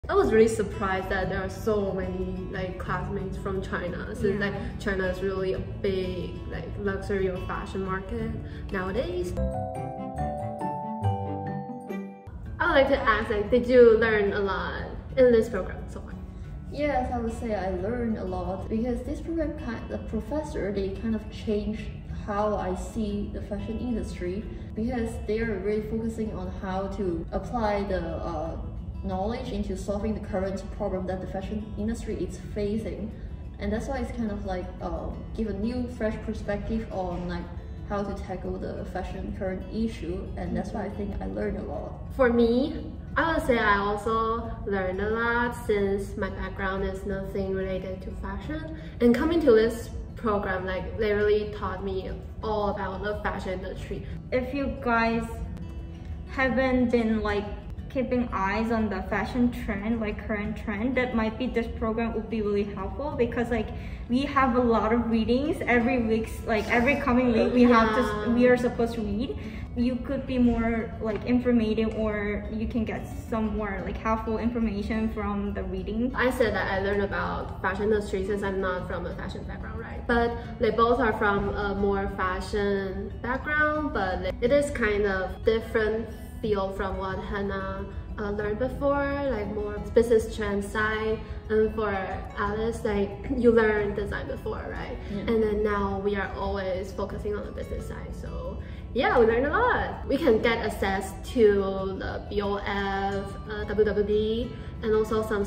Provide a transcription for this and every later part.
I was really surprised that there are so many like classmates from China, since like China is really a big like luxury or fashion market nowadays. I would like to ask, like, did you learn a lot in this program so far? Yes, I would say I learned a lot because this program, the professor, they kind of changed how I see the fashion industry, because they are really focusing on how to apply the knowledge into solving the current problem that the fashion industry is facing. And that's why it's kind of like give a new fresh perspective on like how to tackle the fashion current issue, and that's why I think I learned a lot. For me, I would say I also learned a lot since my background is nothing related to fashion, and coming to this program, like, they really taught me all about the fashion industry. If you guys haven't been like keeping eyes on the fashion trend, like current trend, that might be this program would be really helpful, because like we have a lot of readings every week, like every coming week we are supposed to read. You could be more like informative, or you can get some more like helpful information from the reading. I said that I learned about fashion industry since I'm not from a fashion background, right? But they both are from a more fashion background, but it is kind of different field from what Hannah learned before, like more business trend side. And for Alice, like, you learned design before, right? And then now we are always focusing on the business side. So yeah, we learned a lot. We can get access to the BOF, WWD, and also some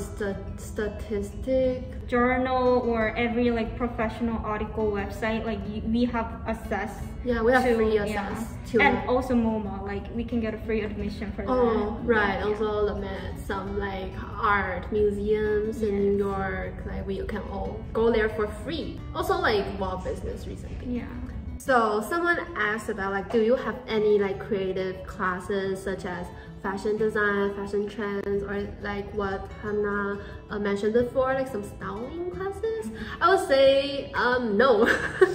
statistic journal, or every like professional article website. Like we have access. Yeah, we have free access to, and also MoMA, like we can get a free admission for that. Oh, right. Also limit some like art museums in New York. Like we can all go there for free. Also like Wall Business recently. Yeah. So someone asked about, like, do you have any like creative classes such as fashion design, fashion trends, or like what Hannah mentioned before, like some styling classes? I would say no.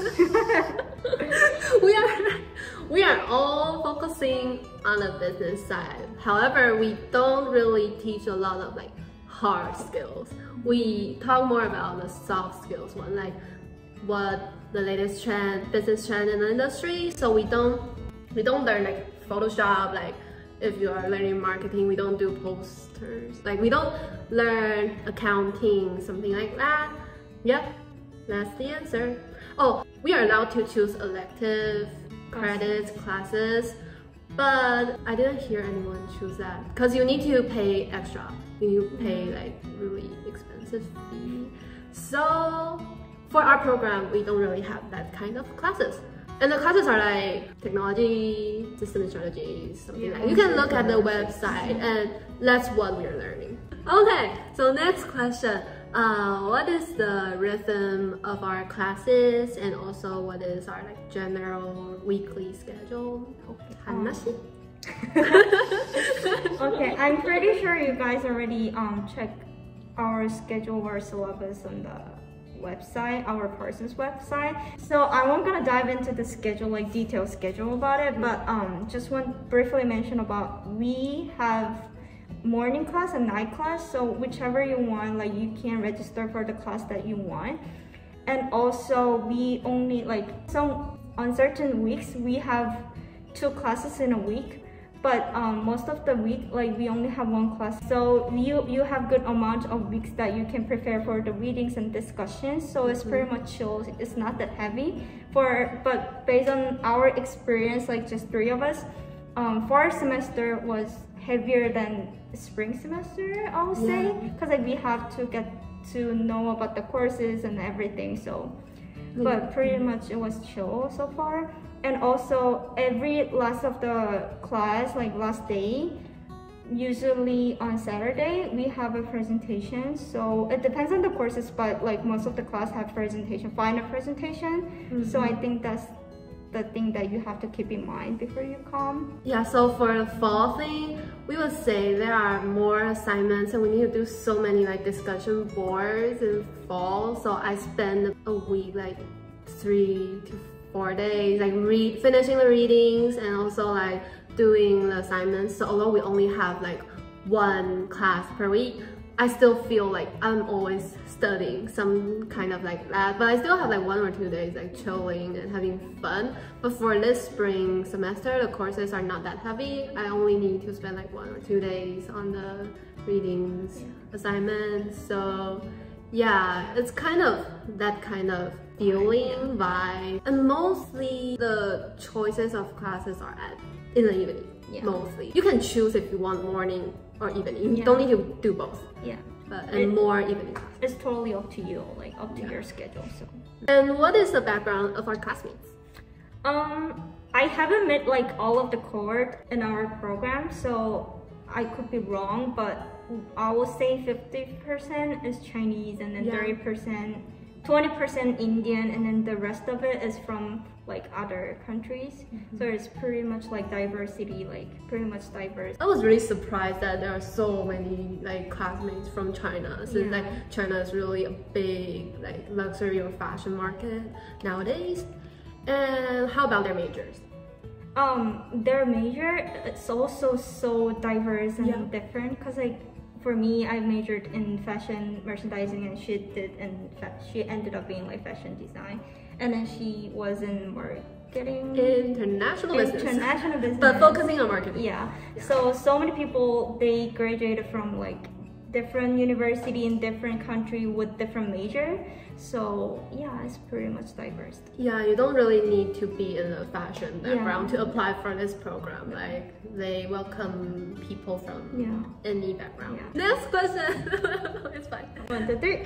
we are all focusing on the business side. However, we don't really teach a lot of like hard skills. We talk more about the soft skills one, like what the latest trend, business trend in the industry. So we don't learn like Photoshop. Like if you are learning marketing, we don't do posters. Like we don't learn accounting, something like that. Yep, that's the answer. Oh, we are allowed to choose elective credits, classes, but I didn't hear anyone choose that because you need to pay extra. You need to pay like really expensive fee. So for our program, we don't really have that kind of classes. And the classes are like technology, system strategies, something like that. You can look at the website, and that's what we're learning. Okay, so next question. What is the rhythm of our classes, and also what is our like general weekly schedule? Okay, Okay, I'm pretty sure you guys already checked our schedule or syllabus on the website, our Parsons website. So I won't gonna dive into the schedule, like detailed schedule about it, but just want to briefly mention about we have morning class and night class. So whichever you want, like you can register for the class that you want. And also we only like some on certain weeks we have 2 classes in a week. But most of the week, like we only have 1 class. So you have good amount of weeks that you can prepare for the readings and discussions. So it's pretty much chill. It's not that heavy. But based on our experience, like just 3 of us, fall semester was heavier than spring semester, I would say, because like we have to get to know about the courses and everything. So, but pretty much it was chill so far. And also every last of the class, like last day, usually on Saturday, we have a presentation. So it depends on the courses, but like most of the class have presentation, final presentation. So I think that's the thing that you have to keep in mind before you come. Yeah, so for the fall thing, we would say there are more assignments and we need to do so many like discussion boards in fall. So I spend a week, like 3 to 4 days, like finishing the readings and also like doing the assignments. So although we only have like 1 class per week, I still feel like I'm always studying some kind of like that, but I still have like 1 or 2 days like chilling and having fun. But for this spring semester, the courses are not that heavy. I only need to spend like 1 or 2 days on the readings, assignments. So yeah, it's kind of that kind of feeling vibe. And mostly the choices of classes are in the evening. Mostly. You can choose if you want morning or evening. You don't need to do both. And more evening classes. It's totally up to you, like up to your schedule. So. And what is the background of our classmates? I haven't met like all of the cohort in our program, so I could be wrong, but I will say 50% is Chinese, and then 30%, 20% Indian, and then the rest of it is from like other countries. So it's pretty much like diversity, like pretty much diverse. I was really surprised that there are so many like classmates from China, since like China is really a big like luxury or fashion market nowadays. And how about their majors? Their major, it's also so diverse and different, because like for me, I majored in fashion merchandising, and she ended up being like fashion design, and then she was in marketing, international business, but focusing on marketing. So many people, they graduated from like different university in different country with different major. So yeah, it's pretty much diverse. Yeah, you don't really need to be in a fashion background to apply for this program. Like they welcome people from any background. Next question. It's fine. 1, 2, 3.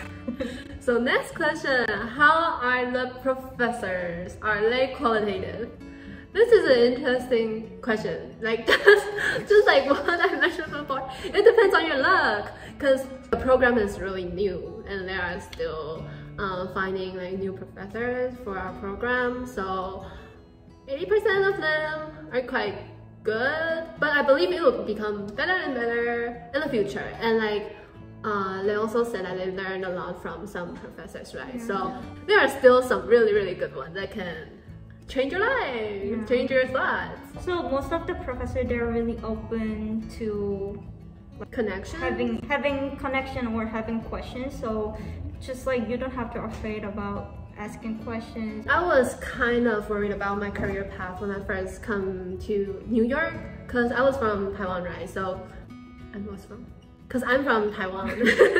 So next question, how are the professors? Are they qualitative? This is an interesting question. Like just like what I mentioned before, it depends on your luck, because the program is really new and they are still finding like new professors for our program. So 80% of them are quite good, but I believe it will become better and better in the future. And like they also said that they learned a lot from some professors, right? So there are still some really good ones that can change your life, change your thoughts. So most of the professors, they're really open to like, connection, having connection or having questions. So just like you don't have to be afraid about asking questions. I was kind of worried about my career path when I first come to New York, because I was from Taiwan, right? So I'm from Taiwan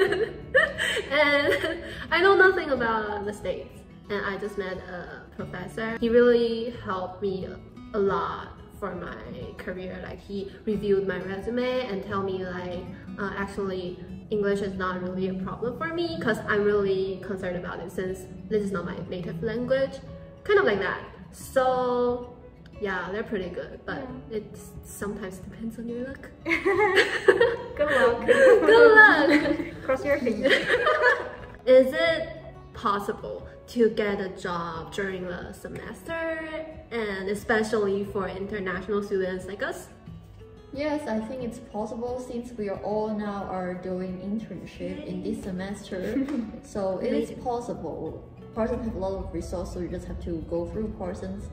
and I know nothing about the States. And I just met a professor. He really helped me a lot for my career. Like he reviewed my resume and tell me like, actually English is not really a problem for me, because I'm really concerned about it since this is not my native language. Kind of like that. So yeah, they're pretty good, but it sometimes depends on your luck. Good luck. Good luck. Cross your fingers. Is it possible to get a job during the semester, and especially for international students like us? Yes, I think it's possible, since we are all now are doing internship in this semester. So it is possible. Parsons have a lot of resources, so you just have to go through Parsons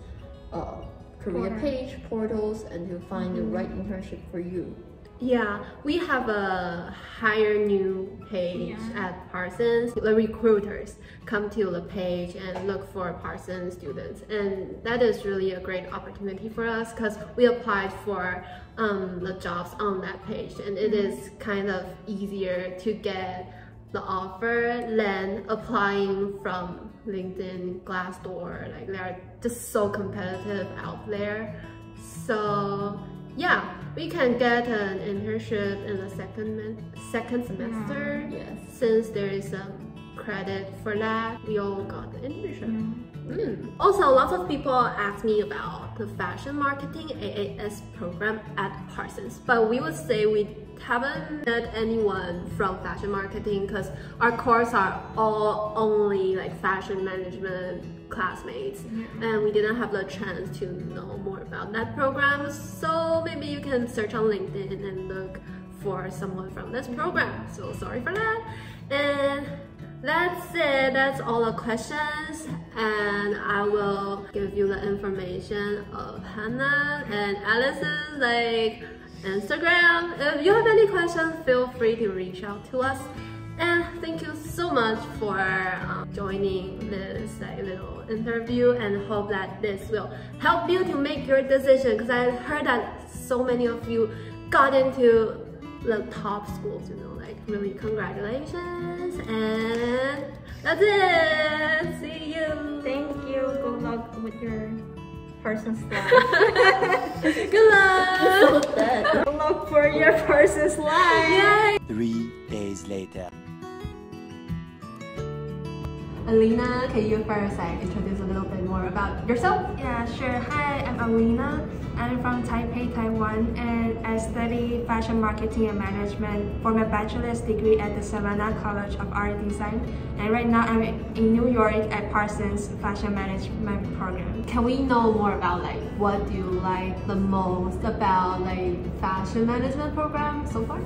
career page, portals, and to find the right internship for you. Yeah, we have a hire new page at Parsons. The recruiters come to the page and look for Parsons students, and that is really a great opportunity for us, because we applied for the jobs on that page, and it is kind of easier to get the offer than applying from LinkedIn, Glassdoor. Like they are just so competitive out there. So yeah, we can get an internship in the second semester. Since there is some credit for that, we all got the internship. Also, lots of people ask me about the Fashion Marketing AAS program at Parsons, but we would say we haven't met anyone from fashion marketing, because our course are all only like fashion management classmates, and we didn't have the chance to know more about that program. So maybe you can search on LinkedIn and look for someone from this program. So sorry for that. And that's it. That's all the questions, and I will give you the information of Hannah and Alice's like Instagram. If you have any questions, feel free to reach out to us. And thank you so much for joining this little interview, and hope that this will help you to make your decision, because I heard that so many of you got into the top schools, like really congratulations, and that's it. See you. Thank you. Good luck with your Parsons life. Good luck. Good luck for your Parsons life. Yay. 3 days later. Alina, can you first introduce a little bit more about yourself? Yeah, sure. Hi, I'm Alina. I'm from Taipei, Taiwan, and I study Fashion Marketing and Management for my bachelor's degree at the Savannah College of Art and Design. And right now I'm in New York at Parsons Fashion Management Program. Can we know more about what do you like the most about fashion management program so far?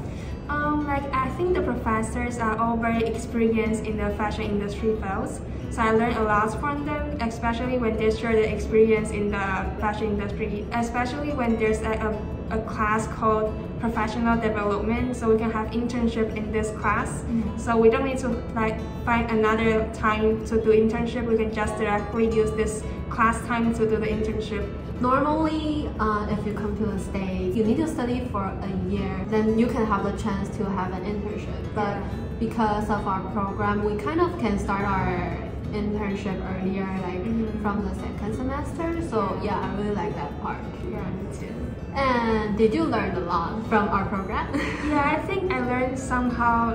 I think the professors are all very experienced in the fashion industry fields. So I learned a lot from them, especially when they share the experience in the fashion industry, especially when there's a class called professional development, so we can have internship in this class. So we don't need to find another time to do internship. We can just directly use this class time to do the internship. Normally, if you come to the States, you need to study for a year, then you can have the chance to have an internship. But because of our program, we kind of can start our internship earlier, from the second semester. So yeah, I really like that part. Yeah, me too. And did you learn a lot from our program? Yeah, I think I learned somehow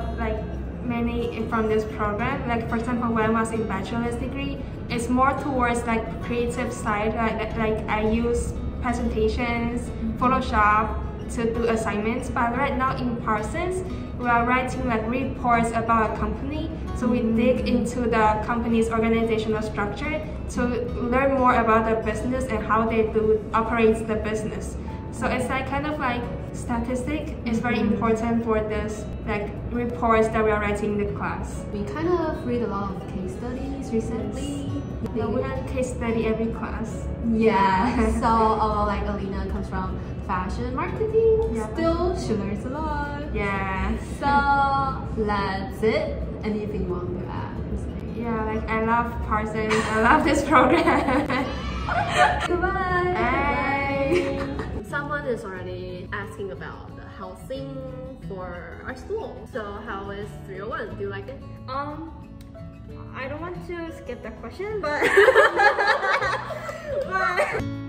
many from this program. For example, when I was in bachelor's degree, it's more towards creative side. I use presentations, Photoshop to do assignments. But right now in Parsons, we are writing reports about a company. So we dig into the company's organizational structure to learn more about the business and how they operate the business. So it's kind of statistic is very important for this reports that we are writing in the class. We kind of read a lot of case studies recently. Yeah, we have case study every class. Yeah. So Alina comes from fashion marketing. Yeah. Still, she learns a lot. Yeah. So that's it. Anything you want to add? Yeah, I love Parsons. I love this program. Goodbye. Bye. Someone is already asking about the housing for our school. So how is 301? Do you like it? I don't want to skip that question, but